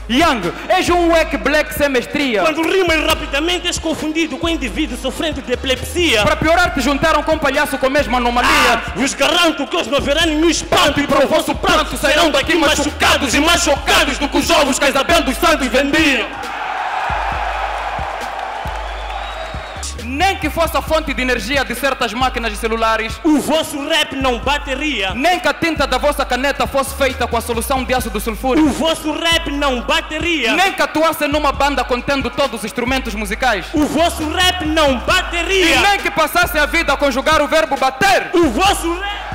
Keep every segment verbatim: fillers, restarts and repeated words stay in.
Young, és um wack black sem mestria. Quando rimas rapidamente és confundido com indivíduo sofrendo de epilepsia. Para piorar te juntaram com um palhaço com a mesma anomalia. Ah, vos garanto que hoje não haverá nenhum espanto e para o vosso pranto sairão daqui mais chocados e mais chocados do que os ovos que a Isabel dos Santos vendiam. Nem que fosse a fonte de energia de certas máquinas e celulares. O vosso rap não bateria. Nem que a tinta da vossa caneta fosse feita com a solução de ácido sulfúrico. O vosso rap não bateria. Nem que atuasse numa banda contendo todos os instrumentos musicais. O vosso rap não bateria. E nem que passasse a vida a conjugar o verbo bater. O vosso rap...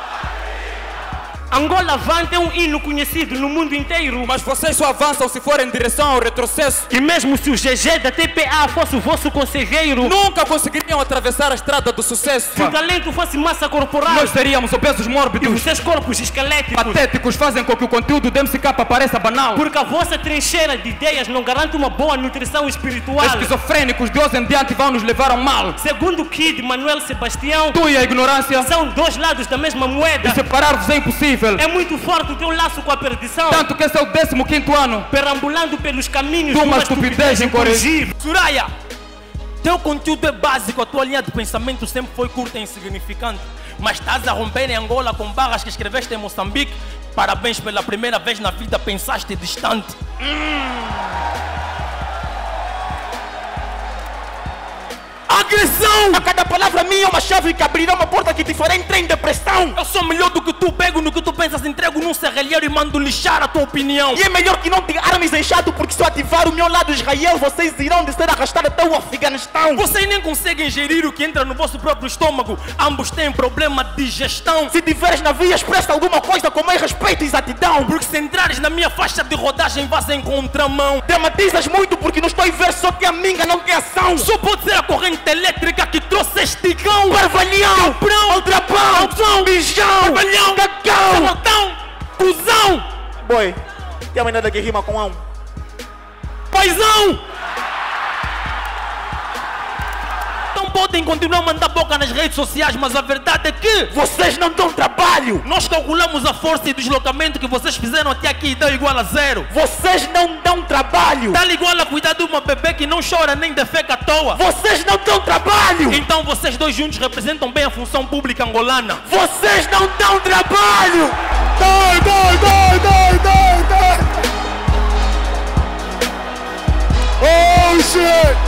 Angola Avante é um hino conhecido no mundo inteiro. Mas vocês só avançam se forem em direção ao retrocesso. E mesmo se o G G da T P A fosse o vosso conselheiro, nunca conseguiriam atravessar a estrada do sucesso. Se o talento fosse massa corporal, nós seríamos obesos mórbidos. E os seus corpos esqueléticos, patéticos, fazem com que o conteúdo do M C K pareça banal. Porque a vossa trincheira de ideias não garante uma boa nutrição espiritual. Esquizofrênicos de hoje em diante vão nos levar ao mal. Segundo Kid Manuel Sebastião, tu e a ignorância são dois lados da mesma moeda. E separar-vos é impossível. É muito forte o teu laço com a perdição. Tanto que esse é o décimo quinto ano perambulando pelos caminhos de uma estupidez incorrigível. Suraya, teu conteúdo é básico, a tua linha de pensamento sempre foi curta e insignificante. Mas estás a romper em Angola com barras que escreveste em Moçambique. Parabéns, pela primeira vez na vida pensaste distante. Hum. Agressão! A cada palavra minha é uma chave que abrirá uma porta que te fará entrar em depressão. Eu sou melhor do que tu, pego no que tu pensas, entrego num serralheiro e mando lixar a tua opinião. E é melhor que não te armes em chato, porque se eu ativar o meu lado Israel, vocês irão descer arrastar até o Afeganistão. Vocês nem conseguem gerir o que entra no vosso próprio estômago. Ambos têm problema de digestão. Se tiveres na via expressa alguma coisa com mais respeito e exatidão, porque se entrares na minha faixa de rodagem vais em contramão. Dramatizas muito porque não estou a ver só que a minga não quer ação. Só pode ser a corrente elétrica que trouxe este cão. Barvalhão, cabrão, aldrabão, bijão, barvalhão, cacau, salotão, cuzão. Boy, tem mais nada que rima com um. Paizão. Não podem continuar a mandar boca nas redes sociais, mas a verdade é que vocês não dão trabalho. Nós calculamos a força e deslocamento que vocês fizeram até aqui e deu igual a zero. Vocês não dão trabalho. Dá igual a cuidar de uma bebê que não chora nem defeca à toa. Vocês não dão trabalho. Então vocês dois juntos representam bem a função pública angolana. Vocês não dão trabalho. Dai, dai, dai, dai, dai, dai. Oh shit.